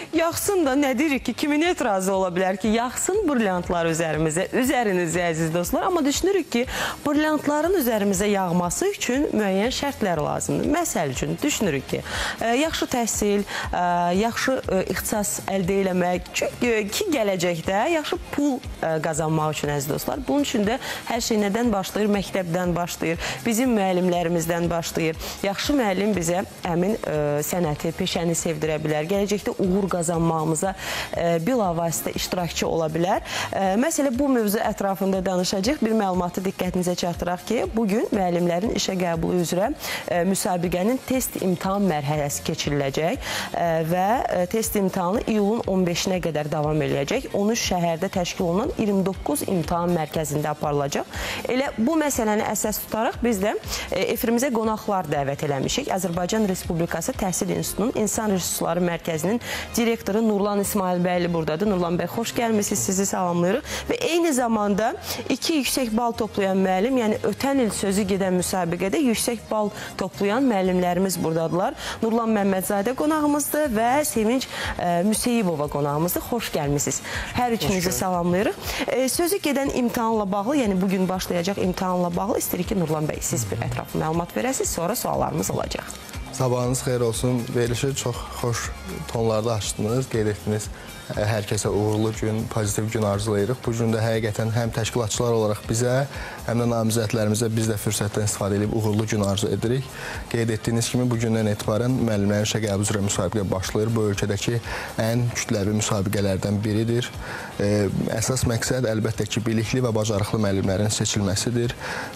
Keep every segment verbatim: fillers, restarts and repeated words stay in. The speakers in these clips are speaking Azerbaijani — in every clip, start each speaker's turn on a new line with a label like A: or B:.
A: Yaxsın da nə deyirik ki, kimin etirazı ola bilər ki, yaxsın brilyantlar üzərimizə, üzərinizə əziz dostlar. Amma düşünürük ki, brilyantların üzərimizə yağması üçün müəyyən şərtlər lazımdır. Məsəl üçün, düşünürük ki, yaxşı təhsil, yaxşı ixtisas əldə eləmək, ki, gələcəkdə yaxşı pul qazanmaq üçün əziz dostlar. Bunun üçün də hər şey nədən başlayır? Məktəbdən başlayır, bizim müəllimlərimizdən başlayır. Yaxşı müəllim bizə həmin sənəti, peşəni sevdirə bilər. Gələcəkdə uğur qazanmağımıza bilavasitə iştirakçı ola bilər. Məsələ, bu mövzu ətrafında danışacaq. Bir məlumatı diqqətinizə çatdıraq ki, bugün müəllimlərin işə qəbulu üzrə müsabiqənin test imtahan mərhələsi keçiriləcək və test imtahanı iyulun on beşinə qədər davam eləyəcək. on üç şəhərdə təşkil olunan iyirmi doqquz imtahan mərkəzində aparılacaq. Elə bu məsələni əsas tutaraq biz də efirimizə qonaqlar dəvət eləmişik. Azərbaycan Respublikası Təhsil İnstitutunun İnsan Resursları Mərkəzinin direktoru Nurlan İsmailbəyli buradadır. Nurlan bəy, xoş gəlmişsiniz, sizi salamlayırıq. Və eyni zamanda iki yüksək bal toplayan müəllim, yəni ötən il sözü gedən müsabiqədə yüksək bal toplayan müəllimlərimiz buradadılar. Nurlan Məmmədzadə qonağımızdır və Sevinç Müseyibova qonağımızdır. Xoş gəlmişsiniz. Hər üçünüzü salamlayırıq. Sözü gedən imtahanla bağlı, yəni bugün başlayacaq imtahanla bağlı istəyirik ki, Nurlan bəy, siz bir ətraflı məlumat verəsiniz, sonra suallarımız olacaq.
B: Sabahınız xeyir olsun. Verilişi çox xoş tonlarda açdınız, qeyd etdiniz. Hər kəsə uğurlu gün, pozitiv gün arzulayırıq. Bu gün də həqiqətən həm təşkilatçılar olaraq bizə, həm də namizədlərimizə biz də fürsətdən istifadə edib uğurlu gün arzu edirik. Qeyd etdiyiniz kimi bu gündən etibarən müəllimlərin işə qəbul üzrə müsabiqə başlayır. Bu ölkədəki ən kütləvi müsabiqələrdən biridir. Əsas məqsəd əlbəttə ki, bilikli və bacarıqlı müəllimlərin seçilməsidir.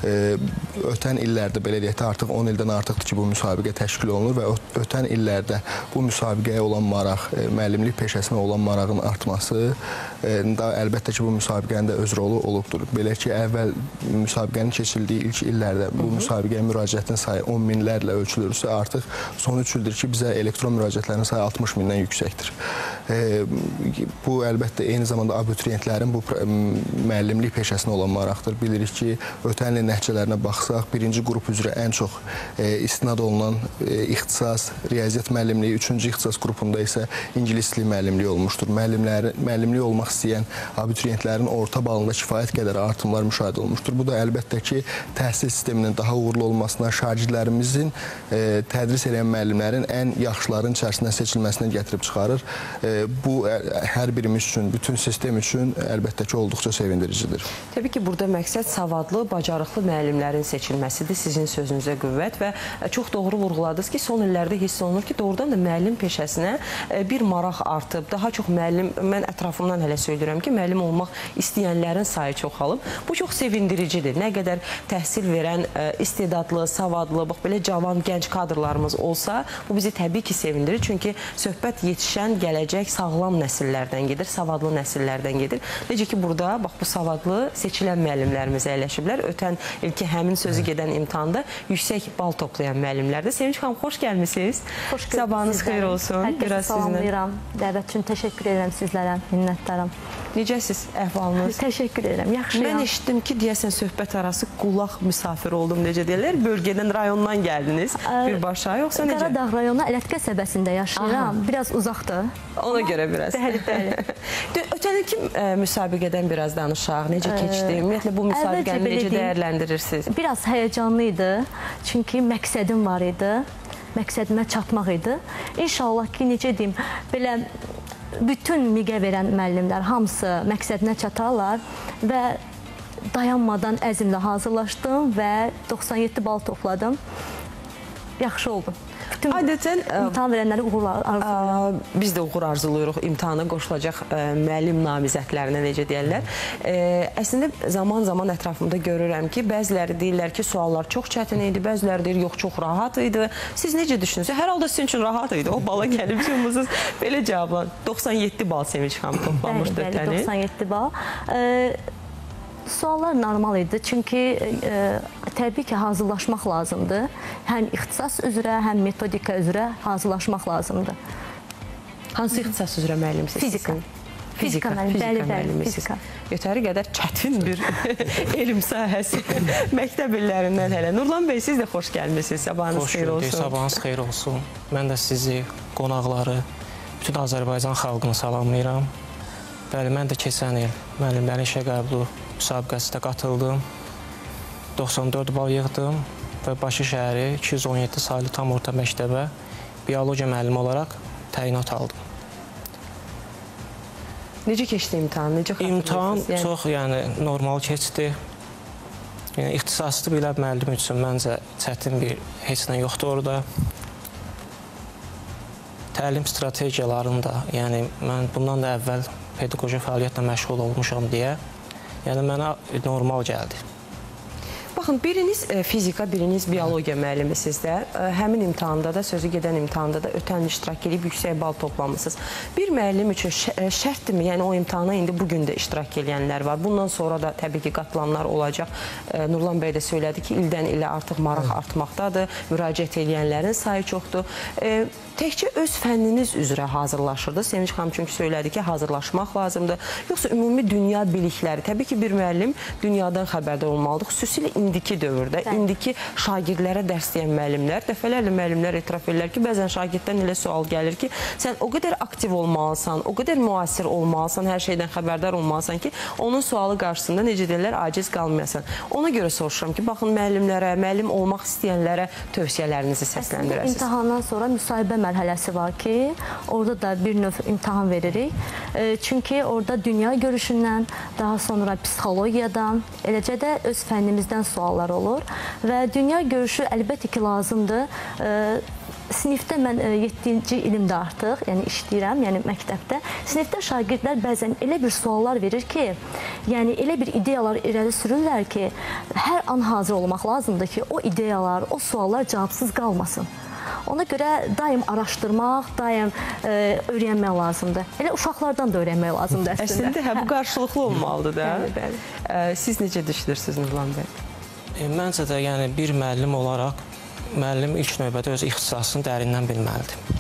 B: Ötən illərdə, belə deyək də, artıq on ildən artıqdır ki, bu müsabiqə təşkil olunur və ötən illərdə bu müsabiqəyə olan maraq, müəllimlik peşəsinə olan maraq artması, əlbəttə ki, bu müsabiqənin də öz rolu olubdur. Belə ki, əvvəl müsabiqənin keçildiyi ilk illərdə bu müsabiqəyə müraciətin sayı on minlərlə ölçülürsə, artıq son üç ildir ki, bizə elektron müraciətlərin sayı altmış mindən yüksəkdir. Bu, əlbəttə, eyni zamanda abituriyentlərin bu müəllimlik peşəsinə olan maraqdır. Bilirik ki, ötən ilin nəticələrinə baxsaq, birinci qrup üzrə ən çox istinad olunan ixtisas, riyaziyyat müəllimliyi, üçüncü ixtisas qrupunda isə ingilislik müəllimliyi olmuşdur. Müəllimlik olmaq istəyən abituriyentlərin orta balında kifayət qədər artımlar müşahidə olmuşdur. Bu da əlbəttə ki, təhsil sisteminin daha uğurlu olmasına, şagirdlərimizin tədris edən müəllimlərin ən yaxşıların içərisindən seçilməsinə gətirib çıxarır. Bu, hər birimiz üçün, bütün sistem üçün əlbəttə ki, olduqca sevindiricidir.
A: Təbii ki, burada məqsəd savadlı, bacarıqlı müəllimlərin seçilməsidir. Sizin sözünüzə qüvvət və çox doğru vurğuladınız ki, son illərdə hiss olunur ki, doğrudan da müəllim peşəsinə bir maraq artıb, daha çox müəllim, mən ətrafımdan hələ söyləyirəm ki, müəllim olmaq istəyənlərin sayı çoxalıb. Bu çox sevindiricidir. Nə qədər təhsil verən, istedadlı, savadlı, bax, belə cavan, gənc kadrlarımız olsa, bu bizi təbii ki, sevindirir. Çünki söhbət yetişən, gələcək, sağlam nəsillərdən gedir, savadlı nəsillərdən gedir. Necə ki, burada, bax, bu savadlı seçilən müəllimlərimiz əyləşiblər. Ötən ilki həmin sözü gedən imtahanda yüksək bal toplayan müəllimlərdir. Sevinç xanım, xoş gəlmişsiniz.
C: Xoş gördük.
A: Sabahınız xeyir olsun.
C: Hər kəsə salamlayıram. Dəvət üçün təşəkkür edirəm sizlərə, minnətdaram.
A: Necəsiz əhvalınız?
C: Təşəkkür edirəm, yaxşıyam.
A: Mən eşitdim ki, deyəsən söhbət arası qulaq misafir oldum, necə deyirlər, bölgədən, rayondan gəldiniz birbaşa, yoxsa necə?
C: Qaradağ rayonu Ələt qəsəbəsində yaşayıram, biraz uzaqdır.
A: Ona görə biraz.
C: Bəli, bəli.
A: Ötən ilki müsabiqədən biraz danışaq, necə keçdi? Ümumiyyətlə, bu müsabiqəni necə dəyərləndirirsiniz?
C: Biraz həyəcanlı idi, çünki məqsədim var idi, məqsədimə çatmaq idi. İnşallah ki, necə deyim, belə bütün miqə verən müəllimlər hamısı məqsədinə çatarlar və dayanmadan əzmlə hazırlaşdım və doxsan yeddi bal topladım. Yaxşı oldum. Bütün
A: adətən
C: imtahan verənləri uğur arzulayırıq.
A: Biz də uğur arzulayırıq imtahana qoşulacaq müəllim namizədlərinə, necə deyərlər. Əslində, zaman-zaman ətrafımda görürəm ki, bəziləri deyirlər ki, suallar çox çətin idi, bəziləri deyir, yox, çox rahat idi. Siz necə düşünürsünüz? Hər halda sizin üçün rahat idi, o bala gəlib çıxmışsınız. Belə cavablar. doxsan yeddi bal Sevinç xanım toplamışdı ötəni.
C: Bəli, doxsan yeddi bal. Suallar normal idi, çünki e, təbii ki, hazırlaşmaq lazımdır. Həm ixtisas üzrə, həm metodika üzrə hazırlaşmaq lazımdır.
A: Hansı ixtisas üzrə müəllimsiniz?
C: Fizika.
A: Fizika, fizika müəllimisiz. Yetəri qədər çətin bir elm sahəsi. Məktəb illərindən hələ. Nurlan bəy, siz də xoş gəlmişsiniz. Sabahınız xeyir olsun.
D: Sabahınız xeyir olsun. Mən də sizi, qonaqları, Bütün Azərbaycan xalqını salamlayıram. Bəli, mən də keçən il müəllimlərin işə qəbulu müsabiqəsində qatıldım. doxsan dörd bal yığdım və Bakı şəhəri iki yüz on yeddi saylı tam orta məktəbə biologiya müəllimi olaraq təyinat aldım.
A: Necə keçdi imtahan? Necə
D: İmtahan
A: yəni...
D: çox yəni, normal keçdi. Yəni, ixtisaslı belə müəllim üçün məncə çətin bir heç nə yoxdur orada. Təlim strategiyalarını da, yəni mən bundan da əvvəl pedaqoji fəaliyyətlə məşğul olmuşam deyə, yəni mənə normal gəldi.
A: Baxın, biriniz fizika, biriniz biologiya müəllimisiniz də. Həmin imtahanda da, sözü gedən imtahanda da ötən il iştirak edib yüksək bal toplamışsınız. Bir müəllim üçün şərtdirmi? Yəni o imtahana indi bugün də iştirak edənlər var. Bundan sonra da təbii ki, qatılanlar olacaq. Nurlan bəy də söylədi ki, ildən ilə artıq maraq artmaqdadır. Müraciət edənlərin sayı çoxdur. Təkcə öz fənniniz üzrə hazırlaşırdı. Sevinç xanım çünki söylədi ki, hazırlaşmaq lazımdır. Yoxsa ümumi dünya bilikləri. Təbii ki, bir müəllim dünyadan xəbərdar olmalıdır. Xüsusilə indiki dövrdə, indiki şagirdlərə dərs deyən müəllimlər, dəfələrlə müəllimlər etiraf edirlər ki, bəzən şagirddən elə sual gəlir ki, sən o qədər aktiv olmalısan, o qədər müasir olmalısan, hər şeydən xəbərdar olmalısan ki, onun sualı qarşısında necə deyirlər, aciz qalmayasan. Ona görə soruşuram ki, baxın müəllimlərə, müəllim olmaq istəyənlərə tövsiyələrinizi səsləndirəsiniz.
C: İmtahandan sonra müsahibə mərhələsi var ki, orada da bir növ imtahan veririk. E, çünki orada dünya görüşündən, daha sonra psixologiyadan, eləcə də öz fənnimizdən suallar olur və dünya görüşü əlbəttə ki, lazımdır. E, Sinifdə mən yeddinci ilimdə artıq, yəni işləyirəm, yəni məktəbdə. Sinifdə şagirdlər bəzən elə bir suallar verir ki, yəni elə bir ideyalar irəli sürürlər ki, hər an hazır olmaq lazımdır ki, o ideyalar, o suallar cavabsız qalmasın. Ona görə daim araşdırmaq, daim e, öyrənmək lazımdır. Elə uşaqlardan da öyrənmək lazımdır əslində.
A: Əslində, hə, bu qarşılıqlı olmalıdır da.
C: Bəli, bəli.
A: E, siz necə düşünürsünüz Nurlan bəy?
D: E, məncə də yəni, bir müəllim olaraq, müəllim ilk növbədə öz ixtisasını dərindən bilməlidir.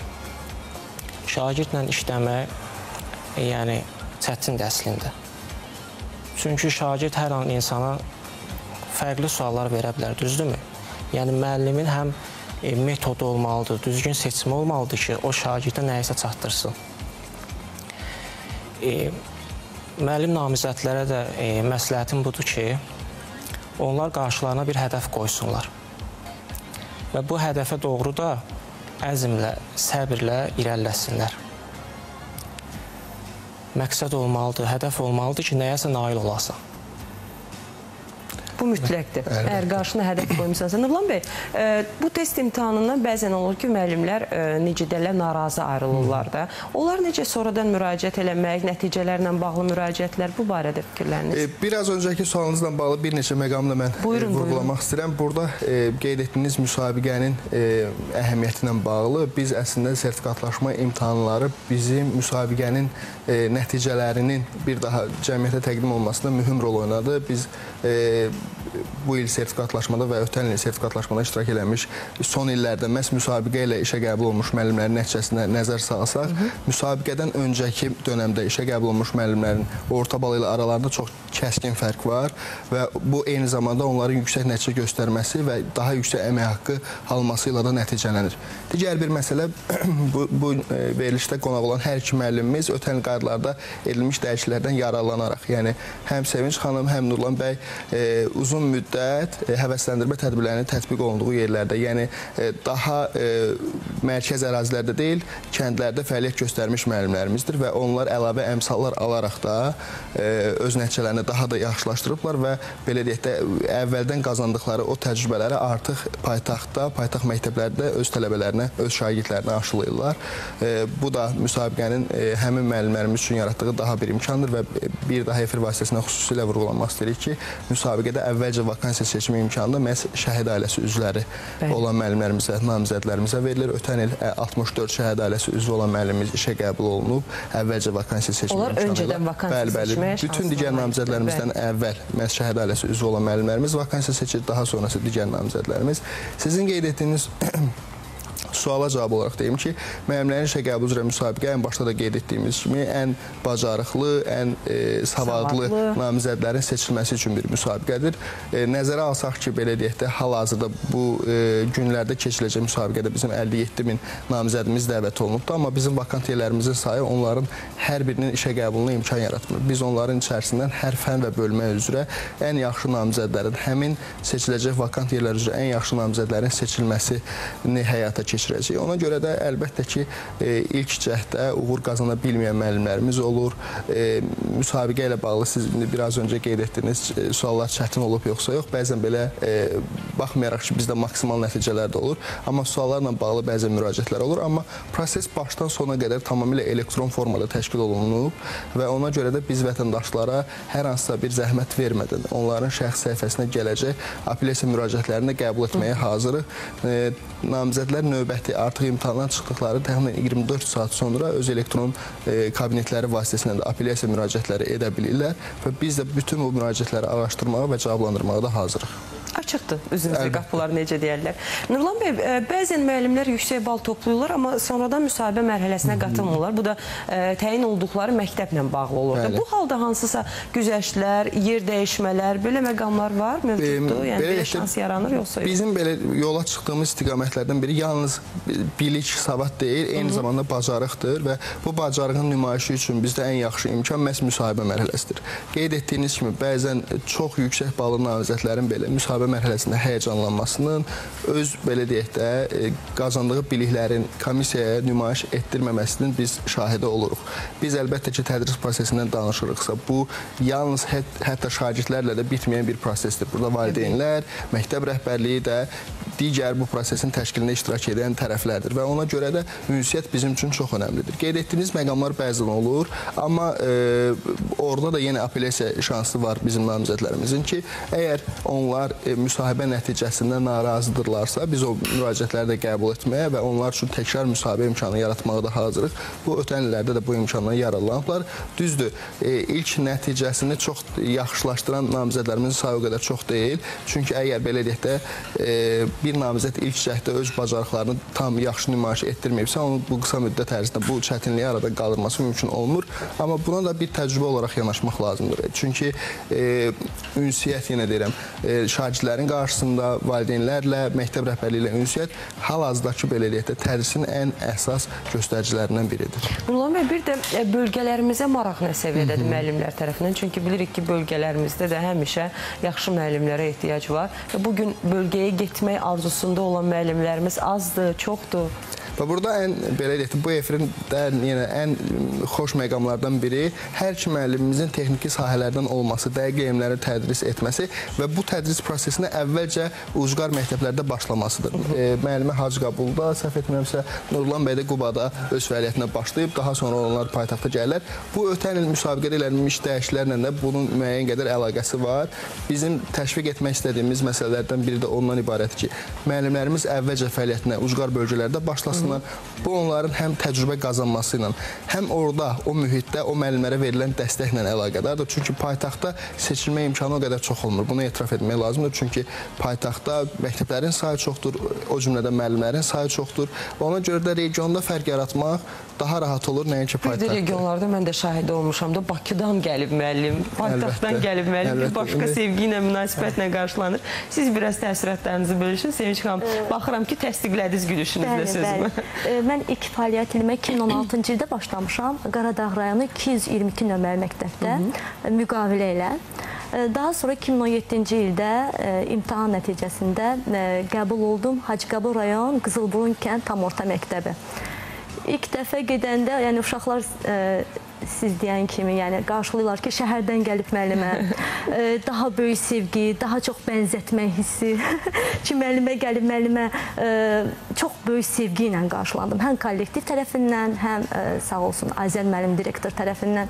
D: Şagirdlə işləmək e, yəni, çətindir əslində. Çünki şagird hər an insana fərqli suallar verə bilər, düzdürmü? Yəni, müəllimin həm E, metodu olmalıdır, düzgün seçimi olmalıdır ki, o şagirdə nəyisə çatdırsın. E, müəllim namizədlərə də e, məsləhətim budur ki, onlar qarşılarına bir hədəf qoysunlar. Və bu hədəfə doğru da əzmlə, səbirlə irəliləsinlər. Məqsəd olmalıdır, hədəf olmalıdır ki, nəyəsə nail olasan.
A: Bu mütləqdir. Əgər qarşına hədəf qoymusansa. Nurlan bəy, e, bu test imtahanından bəzən olur ki, müəllimlər e, necə deyirlər, narazı ayrılırlar da. Onlar necə sonradan müraciət eləmək, nəticələrlə bağlı müraciətlər, bu barədə fikirləriniz?
B: E, biraz öncəki sualınızla bağlı bir neçə məqamla mən buyurun, e, vurgulamaq buyurun. istəyirəm. Burada e, qeyd etdiyiniz müsabiqənin e, əhəmiyyəti ilə bağlı biz əslində sertifikatlaşma imtahanları bizim müsabiqənin e, nəticələrinin bir daha cəmiyyətə təqdim olmasında mühüm rol oynadı. Biz e, bu il sertifikatlaşmada və ötən il sertifikatlaşmada iştirak eləmiş son illərdə məhz müsabiqə ilə işə qəbul olmuş müəllimlərin nəticəsinə nəzər salsaq, Hı -hı. müsabiqədən öncəki dönəmdə işə qəbul olmuş müəllimlərin orta bal ilə aralarında çox kəskin fərq var və bu eyni zamanda onların yüksək nəticə göstərməsi və daha yüksək əmək haqqı alması ilə də nəticələnir. Digər bir məsələ, bu, bu verilişdə qonaq olan hər iki müəllimimiz ötən il qaydalarda edilmiş dəyişikliklərdən yararlanaraq, yəni həm Sevinç xanım, həm Nurlan bəy e, uzun müddət e, həvəsləndirmə tədbirlərinin tətbiq olunduğu yerlərdə, yəni e, daha e, mərkəz ərazilərdə deyil, kəndlərdə fəaliyyət göstərmiş müəllimlərimizdir və onlar əlavə əmsallar alaraq da e, öz nəticələrini daha da yaxşılaşdırıblar və belə deyək də əvvəldən qazandıqları o təcrübələri artıq paytaxtda, paytaxt məktəblərdə öz tələbələrinə, öz şagirdlərinə aşılayırlar. E, bu da müsabiqənin e, həmin müəllimlərimiz üçün yaratdığı daha bir imkandır və bir daha efir vasitəsindən xüsusilə vurğulanmaq istəyirik ki, müsabiqədə əvvəlcə vakansiya seçimi imkanı məhz şəhid ailəsi üzvləri Bəli. olan müəllimlərimizə, namizədlərimizə verilir. Ötən il altmış dörd şəhid ailəsi üzvü olan müəllimimiz işə qəbul olunub, əvvəlcə vakansiya seçimi
A: Onlar
B: imkanı.
A: Onlar öncədən vakansiya
B: bəli, bəli.
A: seçməyə
B: Bütün digər namizədlərimizdən əvvəl məhz şəhid ailəsi üzvü olan müəllimlərimiz vakansiya seçir, daha sonrası digər namizədlərimiz. Sizin qeyd etdiyiniz suala cavab olaraq deyim ki, müəllimlərin işə qəbul üzrə müsabiqə ən başda da qeyd etdiyimiz kimi ən bacarıqlı, ən e, savadlı, savadlı namizədlərin seçilməsi üçün bir müsabiqədir. E, nəzərə alsaq ki, belə deyək də, hal-hazırda bu e, günlərdə keçiriləcək müsabiqədə bizim əldə yeddi min namizədimiz dəvət olunubdur, amma bizim vakant yerlərimizin sayı onların hər birinin işə qəbuluna imkan yaratmır. Biz onların içərisindən hər fən və bölmə üzrə ən yaxşı namizədlərin, həmin seçiləcək vakant yerlər üzrə ən yaxşı namizədlərin seçilməsini həyata keçirəcək. Ona görə də əlbəttə ki, e, ilk cəhdə uğur qazana bilməyən müəllimlərimiz olur. E, müsabiqə ilə bağlı siz biraz öncə qeyd etdiyiniz e, suallar çətin olub yoxsa yox. Bəzən belə e, baxmayaraq ki, bizdə maksimal nəticələr də olur, amma suallarla bağlı bəzən müraciətlər olur. Amma proses başdan sona qədər tamamilə elektron formada təşkil olunub və ona görə də biz vətəndaşlara hər hansısa bir zəhmət vermədən onların şəxs səhifəsinə gələcək apellyasiya müraciətlərini qəbul etməyə hazırıq. E, namizədlər növbəti artıq imtahandan çıxdıqları təxminən iyirmi dörd saat sonra öz elektron e, kabinetləri vasitəsilə də apellyasiya müraciətləri edə bilirlər və biz də bütün bu müraciətləri araşdırmağa və cavablandırmağa da hazırıq.
A: Açıqdır üzünüzə qapılar, necə deyərlər. Nurlan bəy, bəzən müəllimlər yüksək bal toplayırlar, amma sonradan müsahibə mərhələsinə qatılmırlar. Bu da ə, təyin olduqları məktəblə bağlı olur. Bəli. Bu halda hansısa güzəştlər, yer dəyişmələr, belə məqamlar var, mövcuddur? Yəni belə, belə şans yaranır, yoxsa yox?
B: Bizim belə yola çıxdığımız istiqamətlərdən biri yalnız bilik, savad deyil, eyni Hı -hı. zamanda bacarıqdır və bu bacarığın nümayişi üçün bizdə ən yaxşı imkan məhz müsahibə mərhələsidir. Qeyd etdiyiniz kimi, bəzən çox yüksək ballı namizədlərin belə müsahibə mərhələsində həyəcanlanmasının, öz belə deyək də qazandığı biliklərin komissiyaya nümayiş etdirməməsinin biz şahidi oluruq. Biz əlbəttə ki, tədris prosesindən danışırıqsa, bu yalnız hət, hətta şagirdlərlə də bitməyən bir prosesdir. Burada valideynlər, məktəb rəhbərliyi də digər bu prosesin təşkilində iştirak edən tərəflərdir və ona görə də ünsiyyət bizim üçün çox önəmlidir. Qeyd etdiyiniz məqamlar bəzən olur, amma e, orada da yenə apellyasiya şansı var bizim namizədlərimizin ki, əgər onlar e, müsahibə nəticəsində narazıdırlarsa, biz o müraciətləri də qəbul etməyə və onlar üçün təkrar müsahibə imkanı yaratmağa da hazırıq. Bu ötən illərdə də bu imkandan yararlanıblar. Düzdür, e, ilk nəticəsini çox yaxşılaşdıran namizədlərimizin sayı o qədər çox deyil. Çünki əgər belə deyək də e, bir namizəd ilk cəhdə öz bacarıqlarını tam yaxşı nümayiş etdirməyibsə, onun bu qısa müddət ərzində bu çətinliyi arada qaldırması mümkün olmur. Amma buna da bir təcrübə olaraq yanaşmaq lazımdır. Çünki e, ünsiyyət, yenə deyirəm, e, şagirdlərin qarşısında valideynlərlə, məktəb rəhbərliyi ilə ünsiyyət hal-hazırdakı belə deyək də tədrisin ən əsas göstəricilərindən biridir.
A: Nurlan bəy, bir də bölgələrimizə maraq nə səviyyədədir müəllimlər tərəfindən? Çünki bilirik ki, bölgələrimizdə də həmişə yaxşı müəllimlərə ehtiyac var. Bugün bölgəyə getmək arzusunda olan müəllimlərimiz azdır, çoxdur.
B: Və burada ən, belə deyək, bu efirin yenə ən xoş məqamlardan biri hər iki müəllimimizin texniki sahələrdən olması, dəqiq elmləri tədris etməsi və bu tədris prosesinə əvvəlcə ucqar məktəblərdə başlamasıdır. E, müəllimə Hacı Qabulda, səhv etmirəmsə, Nurlan bəy də Qubada öz fəaliyyətinə başlayıb, daha sonra onlar paytaxta gəlirlər. Bu ötən il müsabiqədə edilmiş dəyişikliklərlə də bunun müəyyən qədər əlaqəsi var. Bizim təşviq etmək istədiyimiz məsələlərdən biri də ondan ibarətdir ki, müəllimlərimiz əvvəlcə fəaliyyətinə ucqar bölgələrdə başlasın. Bu onların həm təcrübə qazanması ilə, həm orada, o mühitdə, o müəllimlərə verilən dəstəklə əlaqədardır. Çünki paytaxtda seçilmə imkanı o qədər çox olmur. Bunu etiraf etmək lazımdır. Çünki paytaxtda məktəblərin sayı çoxdur, o cümlədə müəllimlərin sayı çoxdur. Ona görə də regionda fərq yaratmaq daha rahat olur, nəinki paytaxtda.
A: Bir də regionlarda mən də şahid olmuşam da, Bakıdan gəlib müəllim, paytaxtdan gəlib müəllim, bir başqa sevgi ilə, münasibətlə qarşılanır. Siz biraz təəssüratlarınızı bölüşün. Sevinç xanım, baxıram ki, təsdiqlədiniz gülüşünüzdə sözümü.
C: Mən ilk fəaliyyət ilimə iki min on altıncı ildə başlamışam. Qaradağ rayonu iki yüz iyirmi iki nömrəli məktəbdə müqavilə ilə. Daha sonra iki min on yeddinci ildə imtahan nəticəsində qəbul oldum Hacı Qabul rayon Qızılburun kənd tam orta məktəbi. İlk dəfə gedəndə, yəni uşaqlar siz deyən kimi, yəni qarşılayırlar ki, şəhərdən gəlib müəllimə, daha böyük sevgi, daha çox bənzətmə hissi ki, müəllimə gəlib müəllimə çox böyük sevgi ilə qarşılandım. Həm kollektiv tərəfindən, həm sağ olsun Azər müəllim direktor tərəfindən.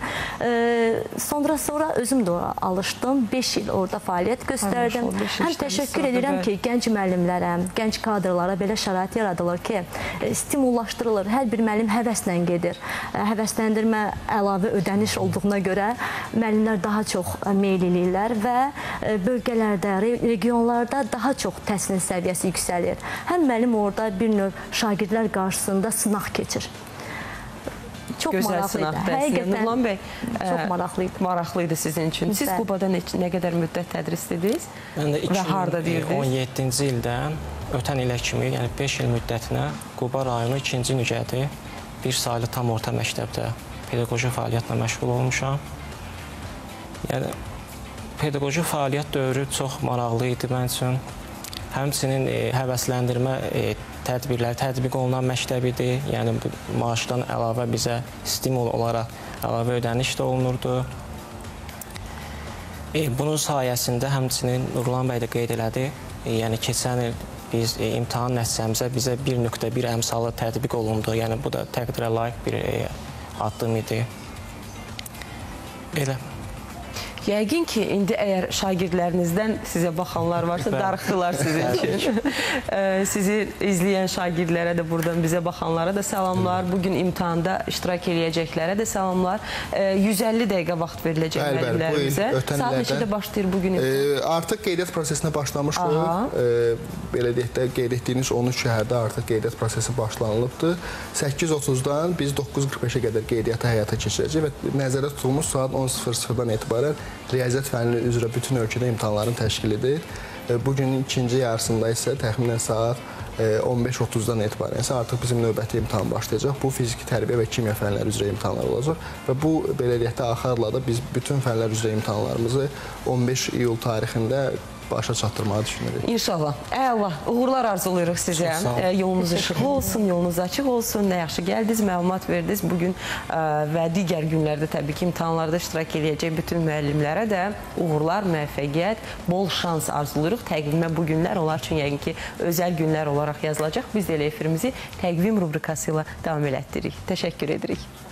C: Sonra sonra özüm də alışdım, beş il orada fəaliyyət göstərdim. Həm təşəkkür edirəm ki, gənc müəllimlərə, gənc kadrlara belə şərait yaradılır ki, stimullaşdırılır, hər bir müəllim həvəslə gedir. Həvəsləndirmə əlavə ödəniş olduğuna görə müəllimlər daha çox meyl eləyirlər və bölgələrdə, regionlarda daha çox təhsilin səviyyəsi yüksəlir. Həm müəllim orada bir növ şagirdlər qarşısında sınaq keçir. Çox
A: Gözəl
C: maraqlı idi.
A: sınaqdır.
C: Həqiqətən
A: Nurlan bəy,
C: çox
A: ə,
C: maraqlı idi.
A: Maraqlı idi sizin üçün. Siz
C: Bəli.
A: Qubada nə, nə qədər müddət tədris dediniz?
D: Mən də
A: Və harda
D: iki min on
A: deyirdiniz?
D: yeddinci ildən ötən ilə kimi, yəni beş il müddətinə Quba rayonu ikinci nücədi bir saylı tam orta məktəbdə pedaqoji fəaliyyətlə məşğul olmuşam. Yəni pedaqoji fəaliyyət dövrü çox maraqlı idi mən üçün. Həmçinin e, həvəsləndirmə e, tədbirlər tətbiq olunan məktəb idi. Yəni bu maaşdan əlavə bizə stimul olaraq əlavə ödəniş də olunurdu. E, bunun sayəsində həmçinin Nurlan bəy də qeyd elədi. E, yəni keçən il biz e, imtahan nəticəmizə bizə bir nöqtə bir əmsalı tətbiq olundu. Yəni bu da təqdirə layiq bir e, addım idi. Elə.
A: Yəqin ki, indi əgər şagirdlərinizdən sizə baxanlar varsa, darıxdılar sizin üçün. Sizi izləyən şagirdlərə də buradan bizə baxanlara da salamlar. Bugün imtahanda iştirak eləyəcəklərə də salamlar. yüz əlli dəqiqə vaxt veriləcək
B: Bəli, bəli, bu il
A: müəllimlərimizə.
B: ötən
A: Saat
B: illərdən-
A: neçədə başlayır bugün imtahan?
B: E, artıq qeydiyyat prosesinə başlamışdıq.
A: Aha.
B: E, belə deyək də, qeyd etdiyiniz on üç şəhərdə artıq qeydiyyat prosesi başlanılıbdır. səkkiz otuzdan biz doqquz qırx beşə qədər qeydiyyatı həyata keçirəcək və nəzərdə tutulmuş saat on sıfır sıfırdan etibarən riyaziyyat fənni üzrə bütün ölkədə imtahanların təşkilidir. Bugünün ikinci yarısında isə təxminən saat on beş otuzdan etibarən isə artıq bizim növbəti imtahan başlayacaq. Bu fiziki tərbiyə və kimya fənləri üzrə imtahanlar olacaq və bu belə deyək də axarla da biz bütün fənlər üzrə imtahanlarımızı on beş iyul tarixində başa çatdırmağı düşünürük.
A: İnşallah. Əla. Uğurlar arzulayırıq sizə.
D: Çox sağ olun.
A: E, yolunuz işıqlı olsun, yolunuz açıq olsun. Nə yaxşı gəldiniz, məlumat verdiniz. Bugün ə, və digər günlərdə təbii ki, imtahanlarda iştirak edəcək bütün müəllimlərə də uğurlar, müvəffəqiyyət, bol şans arzulayırıq. Təqvimə bu günlər onlar üçün yəqin ki, özəl günlər olaraq yazılacaq. Biz də elə efirimizi təqvim rubrikası ilə davam elətdiririk. Təşəkkür edirik.